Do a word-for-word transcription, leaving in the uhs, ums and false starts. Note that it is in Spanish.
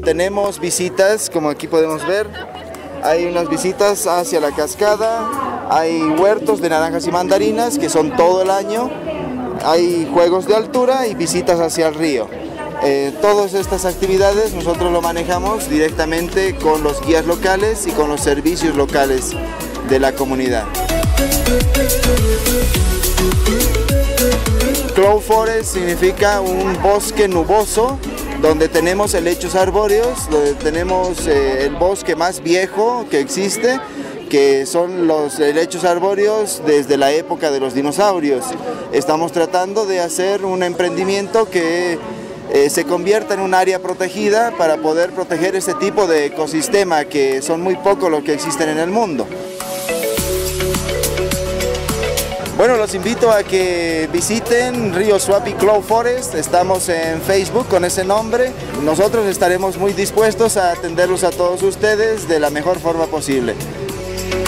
tenemos visitas, como aquí podemos ver. Hay unas visitas hacia la cascada, hay huertos de naranjas y mandarinas que son todo el año, hay juegos de altura y visitas hacia el río. Eh, todas estas actividades nosotros lo manejamos directamente con los guías locales y con los servicios locales de la comunidad. Cloud Forest significa un bosque nuboso, donde tenemos helechos arbóreos, donde tenemos eh, el bosque más viejo que existe, que son los helechos arbóreos desde la época de los dinosaurios. Estamos tratando de hacer un emprendimiento que eh, se convierta en un área protegida para poder proteger este tipo de ecosistema que son muy pocos los que existen en el mundo. Bueno, los invito a que visiten Río Suapi Cloud Forest, estamos en Facebook con ese nombre. Nosotros estaremos muy dispuestos a atenderlos a todos ustedes de la mejor forma posible.